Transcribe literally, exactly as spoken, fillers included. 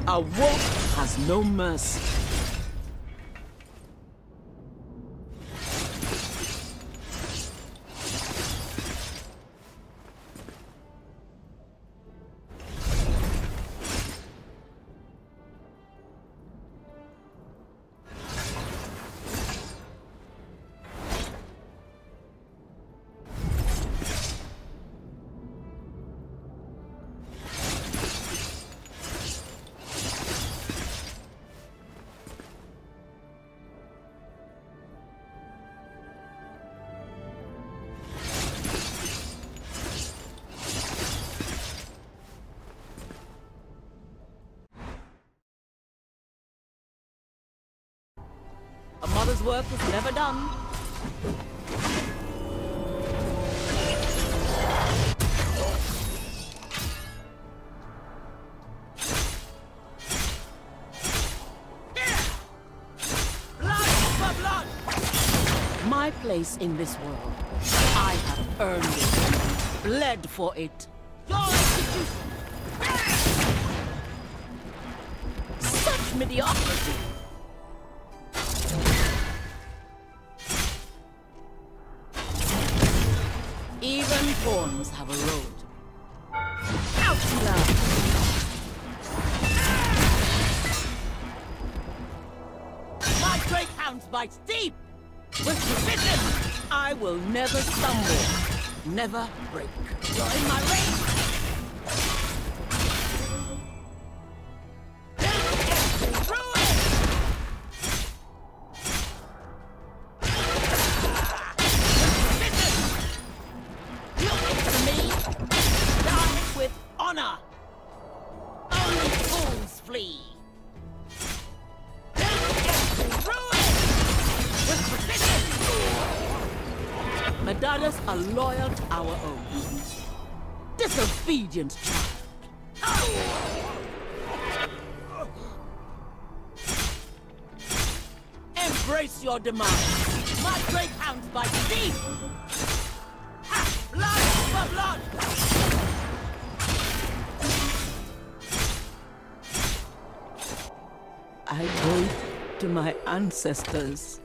A wolf has no mercy. A mother's work is never done. Blood for blood! My place in this world, I have earned it, bled for it. Your execution! Such mediocrity! Even thorns have a road. Out loud! My great hounds bite deep! With precision! I will never stumble, never break. You're in my range! Honor! Only fools flee! Ruin! With precision! Medadas are loyal to our own. Disobedient child! Embrace your demise! My great hounds bite deep! Ha! Blood for blood! I go to my ancestors.